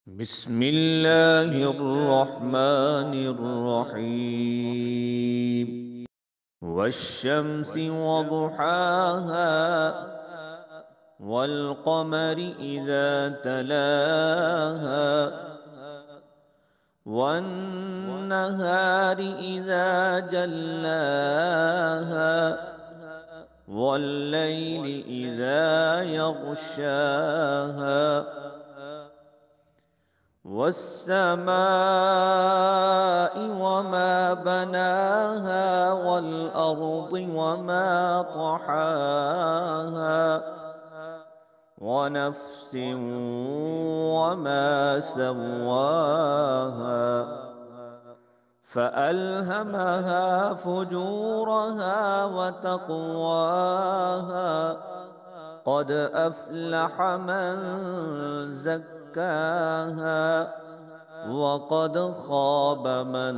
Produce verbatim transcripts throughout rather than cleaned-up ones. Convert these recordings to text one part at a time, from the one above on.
بسم الله الرحمن الرحيم. والشمس وضحاها والقمر إذا تلاها والنهار إذا جلاها والليل إذا يغشاها والسماء وما بناها والأرض وما طحاها ونفس وما سواها فألهمها فجورها وتقواها قد أفلح من زكاها وقد خاب من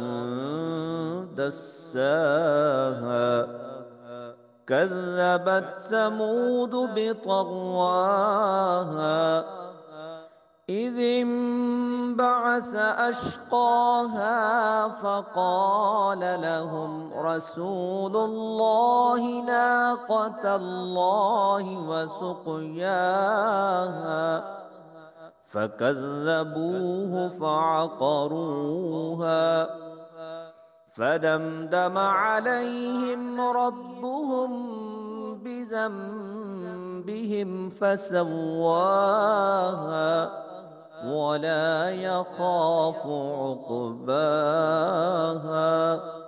دساها كذبت ثمود بطغواها إذ انبعث أشقاها فقال لهم رسول الله ناقة الله وسقياها فكذبوه فعقروها فدمدم عليهم ربهم بذنبهم فسواها ولا يخاف عقباها